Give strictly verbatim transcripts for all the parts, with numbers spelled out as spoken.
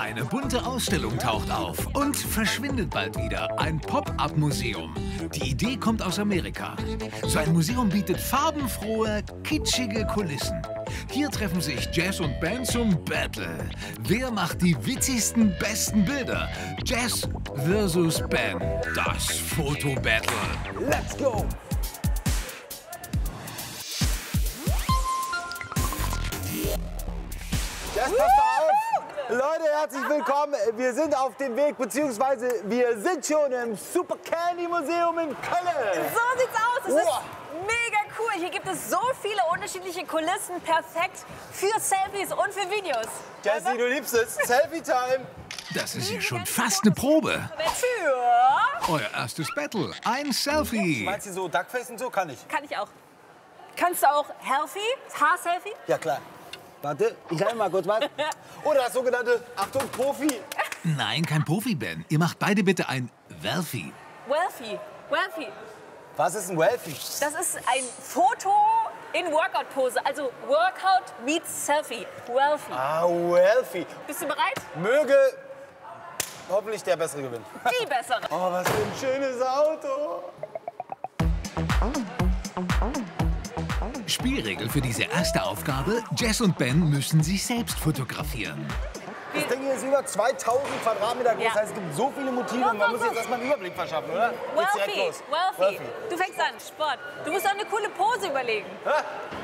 Eine bunte Ausstellung taucht auf und verschwindet bald wieder. Ein Pop-up-Museum. Die Idee kommt aus Amerika. So ein Museum bietet farbenfrohe, kitschige Kulissen. Hier treffen sich Jazz und Ben zum Battle. Wer macht die witzigsten, besten Bilder? Jazz versus Ben. Das Foto-Battle. Let's go! Jazz, passt auf! Leute, herzlich willkommen. Wir sind auf dem Weg, beziehungsweise wir sind schon im Super Candy Museum in Köln. So sieht's aus. Es Wow. ist mega cool. Hier gibt es so viele unterschiedliche Kulissen. Perfekt für Selfies und für Videos. Jessie, du liebst es. Selfie-Time. Das ist ja schon fast eine Probe. Für... Euer erstes Battle. Ein Selfie. Meinst du so Duckface und so? Kann ich. Kann ich auch. Kannst du auch Healthy? Haar-Selfie? Ja, klar. Warte, ich sage mal kurz was. Oder das sogenannte, Achtung, Profi. Nein, kein Profi, Ben. Ihr macht beide bitte ein Welfie. Wealthy. Wealthy. Was ist ein Welfie? Das ist ein Foto in Workout-Pose. Also Workout meets Selfie. Wealthy. Ah, Welfie. Bist du bereit? Möge hoffentlich der Bessere gewinnen. Die bessere. Oh, was für ein schönes Auto. Spielregel für diese erste Aufgabe: Jess und Ben müssen sich selbst fotografieren. Das Ding hier ist über zweitausend Quadratmeter groß. Ja. Das heißt, es gibt so viele Motive. Los, Und man los, muss jetzt los. erstmal einen Überblick verschaffen, oder? Geht's direkt Wealthy. los. Wealthy. Du fängst an. Sport. Du musst auch eine coole Pose überlegen. Ah,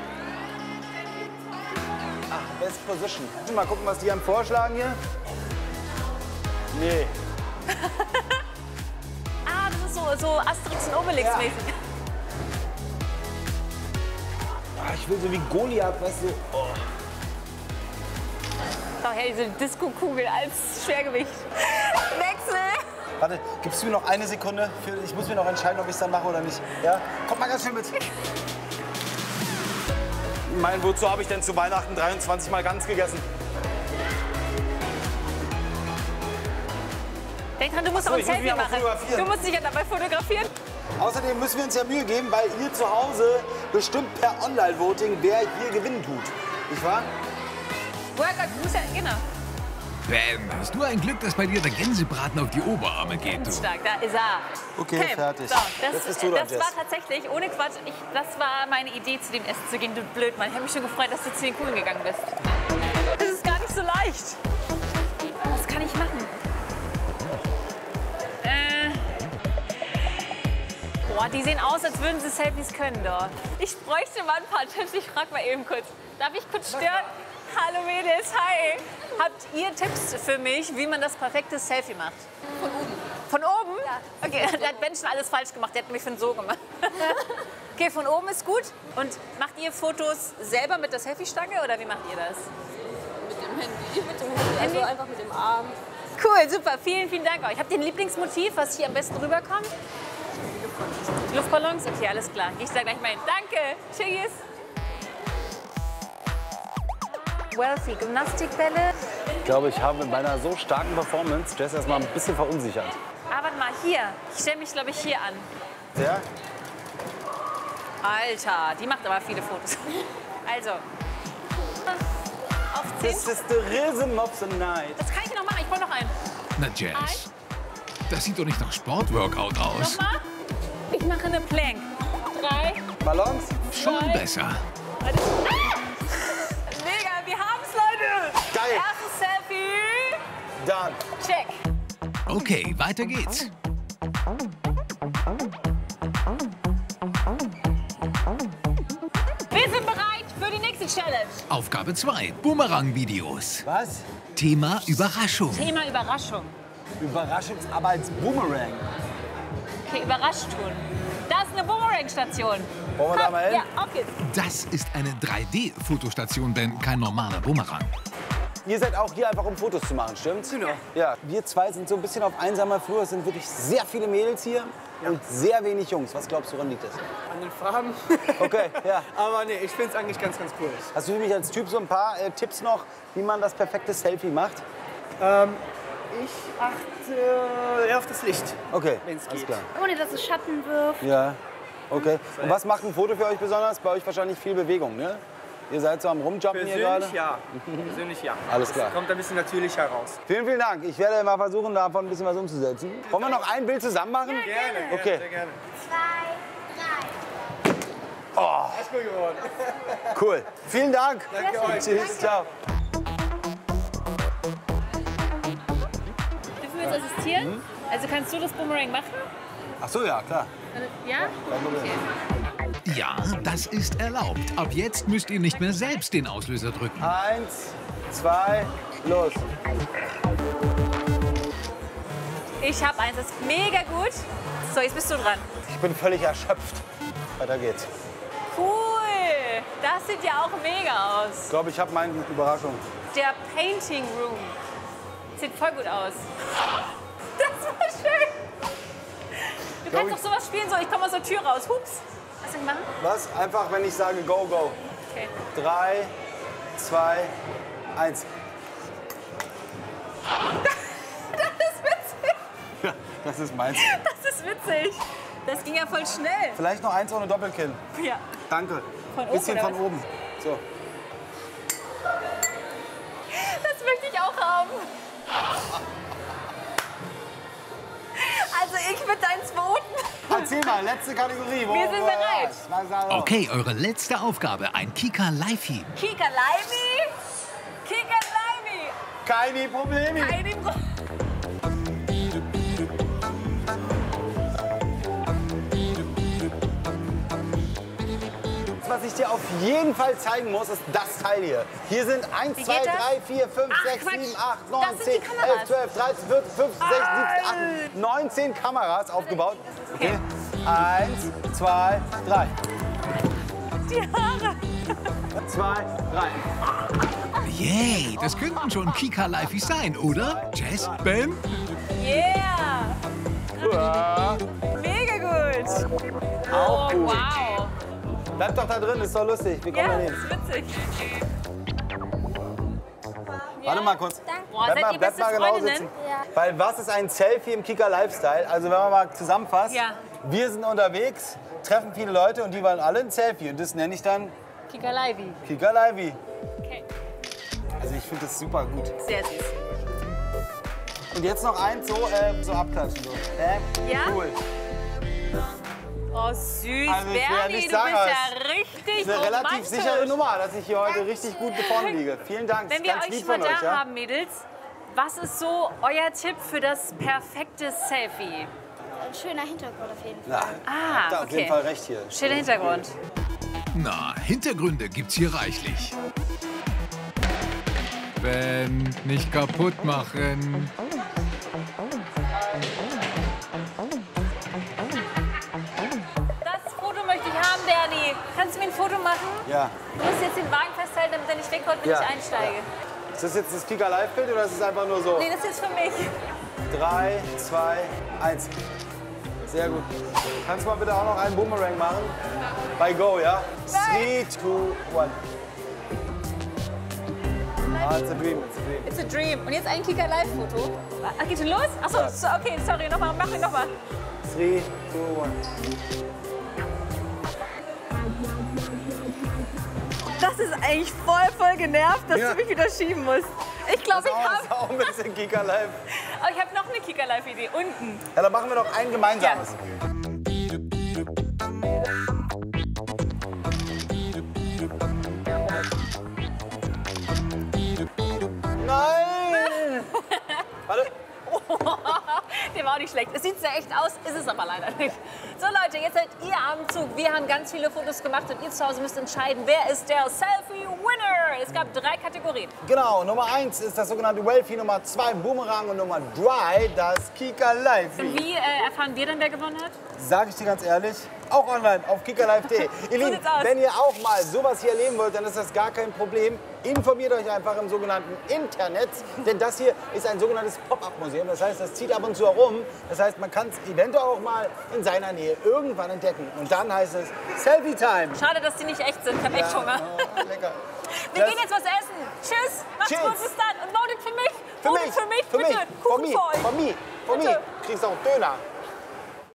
Best Position. Mal gucken, was die haben vorschlagen hier. Nee. Ah, das ist so, so Asterix und Obelix Ja. mäßig. Ah, ich will so wie Goliath, weißt du. Oh. Doch, hey, diese Disco-Kugel als Schwergewicht. Wechsel! Warte, gibst du mir noch eine Sekunde? Für, ich muss mir noch entscheiden, ob ich es dann mache oder nicht. Ja? Kommt mal ganz schön mit. Mein, wozu habe ich denn zu Weihnachten dreiundzwanzig Mal Gans gegessen? Denk dran, du musst Ach auch so, ein ich muss mich Selfie aber machen. fotografieren. Du musst dich ja dabei fotografieren. Außerdem müssen wir uns ja Mühe geben, weil ihr zu Hause bestimmt per Online-Voting, wer hier gewinnen tut. Nicht wahr? Workout, du musst ja, genau. Ben, hast du ein Glück, dass bei dir der Gänsebraten auf die Oberarme geht, du? Ganz stark, da ist er. Okay, fertig. So, das, Jetzt bist du dran, das Jess. war tatsächlich, ohne Quatsch, ich, das war meine Idee, zu dem Essen zu gehen. Du Blödmann, ich habe mich schon gefreut, dass du zu den Kugeln gegangen bist. Das ist gar nicht so leicht. Was kann ich machen? Äh. Boah, die sehen aus, als würden sie Selfies können, doch. Ich bräuchte mal ein paar Tipps. Ich frage mal eben kurz. Darf ich kurz stören? Hallo Mädels, hi. Habt ihr Tipps für mich, wie man das perfekte Selfie macht? Von oben. Von oben? Ja. Okay, da hat Ben schon alles falsch gemacht. Der hat mich von so gemacht. Okay, von oben ist gut. Und macht ihr Fotos selber mit der Selfie-Stange oder wie macht ihr das? Mit dem Handy. Mit dem Handy. Handy? Also einfach mit dem Arm. Cool, super. Vielen, vielen Dank euch. Habt ihr ein Lieblingsmotiv, was hier am besten rüberkommt? Luftballons? Okay, alles klar. Geh ich da gleich mal hin. Danke. Tschüss. Wealthy, Gymnastikbälle. Ich glaube, ich habe mit meiner so starken Performance Jess erstmal ein bisschen verunsichert. Ah, warte mal, hier. Ich stelle mich, glaube ich, hier an. Ja? Alter, die macht aber viele Fotos. Also. Auf zehn. This is the rhythm of the night. Das kann ich noch machen. Ich brauche noch einen. Na, Jess, das sieht doch nicht nach Sportworkout aus. Nochmal. Ich mache eine Plank. Drei. Ballons? Schon Nein. besser. Warte. Ah! Mega, wir haben's, Leute. Geil. Erstes Selfie. Done. Check. Okay, weiter geht's. Wir sind bereit für die nächste Challenge. Aufgabe zwei: Boomerang-Videos. Was? Thema Überraschung. Thema Überraschung. Überraschung, aber als Boomerang. Okay, überrascht tun. Da ist eine Boomerang-Station. Wollen wir da mal hin? Ja, auf geht's. Das ist eine drei D-Fotostation, Ben, kein normaler Boomerang. Ihr seid auch hier einfach, um Fotos zu machen, stimmt's? Genau. Ja, wir zwei sind so ein bisschen auf einsamer Flur. Es sind wirklich sehr viele Mädels hier und sehr wenig Jungs. Was glaubst du, woran liegt das? An den Farben. Okay, ja. Aber nee, ich finde es eigentlich ganz, ganz cool. Hast du für mich als Typ so ein paar äh, Tipps noch, wie man das perfekte Selfie macht? Ähm, ich achte eher auf das Licht. Okay, Wenn's alles geht. klar. Ohne dass es Schatten wirft. Ja, okay. Und was macht ein Foto für euch besonders? Bei euch wahrscheinlich viel Bewegung, ne? Ihr seid so am Rumjumpen hier gerade? Persönlich ja. Persönlich ja. Alles klar. Das kommt ein bisschen natürlicher raus. Vielen, vielen Dank. Ich werde mal versuchen, davon ein bisschen was umzusetzen. Wollen wir noch ein Bild zusammen machen? Gerne, gerne, Okay. sehr gerne. Zwei, drei. Oh, Ist gut geworden. cool. Vielen Dank. Danke euch. Tschüss, ciao. Dürfen wir uns assistieren? Also kannst du das Boomerang machen? Ach so, ja, klar. Ja? Ja, das ist erlaubt. Ab jetzt müsst ihr nicht mehr selbst den Auslöser drücken. Eins, zwei, los. Ich habe eins, das ist mega gut. So, jetzt bist du dran. Ich bin völlig erschöpft. Weiter geht's. Cool. Das sieht ja auch mega aus. Ich glaube, ich habe meine Überraschung. Der Painting Room. Sieht voll gut aus. Das war schön. Du Glaub kannst doch sowas spielen, so ich komme aus der Tür raus. Hups. Was soll ich machen? Was? Einfach, wenn ich sage go, go. Okay. Drei, zwei, eins. Das ist witzig. Ja, das ist meins. Das ist witzig. Das ging ja voll schnell. Vielleicht noch eins ohne Doppelkinn. Ja. Danke. Von oben Bisschen oder von was? oben. So. Das möchte ich auch haben. Also ich mit deinen Zweiten. Erzähl mal, letzte Kategorie. Wo, Wir sind wo- bereit. Was, was, was, Okay, eure letzte Aufgabe, ein Kika Live-Hieb. Kika Leibi. Kika Leibi. Keine Probleme. Keine Pro Was ich dir auf jeden Fall zeigen muss, ist das Teil hier. Hier sind eins, Wie zwei, geht das? drei, vier, fünf, Ach, sechs, Quatsch. sieben, acht, Das neun, sind die zehn, Kameras. elf, zwölf, dreizehn, vierzehn, fünfzehn, sechzehn, siebzehn, achtzehn, neunzehn Kameras aufgebaut. Okay. Eins, zwei, drei. Die Haare. Zwei, drei. Yay, das könnten schon Kika Live-Hies sein, oder? Jess, Ben? Yeah. Ja, Mega gut. auch Oh, gut. wow. Bleib doch da drin, ist doch lustig. Wir kommen Ja, da das hin. ist witzig. Warte mal kurz. Boah, Bleib seid mal, ihr bleib beste mal genau Freundinnen? sitzen. Weil was ist ein Selfie im Kika Lifestyle? Also wenn man mal zusammenfasst, Ja. wir sind unterwegs, treffen viele Leute und die wollen alle ein Selfie. Und das nenne ich dann Kika Leibi. Kika Livey. Okay. Also ich finde das super gut. Sehr süß. Und jetzt noch eins so, äh, so abklatschen. So. Äh, Ja? Cool. Oh, süß. Also ich will ja Bernie, nicht du sagen, bist aber ja richtig Das ist eine relativ romantisch. sichere Nummer, dass ich hier heute richtig gut vorne liege. Vielen Dank. Wenn wir Ganz euch lieb schon mal von da euch, ja? haben, Mädels, was ist so euer Tipp für das perfekte Selfie? Ein schöner Hintergrund auf jeden Fall. Ja, Ah, habt ihr auf okay. jeden Fall recht hier. Schöner Hintergrund. Na, Hintergründe gibt's hier reichlich. Ben, nicht kaputt machen. Das Foto möchte ich haben, Bernie. Kannst du mir ein Foto machen? Ja. Du musst jetzt den Wagen festhalten, damit er nicht wegkommt, wenn Ja. ich einsteige. Ist das jetzt das Kika Live-Bild oder ist es einfach nur so? Nee, das ist für mich. Drei, zwei, eins. Sehr gut. Kannst du mal bitte auch noch einen Boomerang machen? Bei Go, ja? Three, two, one. Ah, it's a dream, it's a dream. It's a dream. Und jetzt ein Kika Live-Foto. Ah, geht schon los? Achso, so, okay, sorry, nochmal, mach ihn nochmal. Three, two, one. Das ist eigentlich voll, voll genervt, dass Ja. du mich wieder schieben musst. Ich glaube, Das ich ist auch, habe. ist auch ein bisschen Kika Live. Aber ich habe noch eine Kika Live-Idee. Unten. Ja, dann machen wir noch ein gemeinsames. Nein! Warte. Der war auch nicht schlecht. Es sieht sehr echt aus, ist es aber leider nicht. So Leute, jetzt seid ihr am Zug. Wir haben ganz viele Fotos gemacht und ihr zu Hause müsst entscheiden, wer ist der Selfie-Winner. Es gab drei Kategorien. Genau, Nummer eins ist das sogenannte Wellfie, Nummer zwei Boomerang und Nummer drei das Kika Live. Wie äh, erfahren wir dann, wer gewonnen hat? Sag ich dir ganz ehrlich, auch online auf kickerlive punkt de. Ihr Lieben, sieht's aus. wenn ihr auch mal sowas hier erleben wollt, dann ist das gar kein Problem. Informiert euch einfach im sogenannten Internet, denn das hier ist ein sogenanntes Pop-Up-Museum. Das heißt, das zieht ab und zu herum. Das heißt, man kann es eventuell auch mal in seiner Nähe irgendwann entdecken. Und dann heißt es Selfie-Time. Schade, dass die nicht echt sind. Ich habe echt Hunger. Oh, lecker. Wir Das- gehen jetzt was essen. Tschüss. Macht's Tschüss. gut, bis dann. Und votet für mich. Für Votet mich, für mich, für bitte. mich, Kuchen für mich, für euch. für mich, für mich. Bitte. Kriegst auch Döner.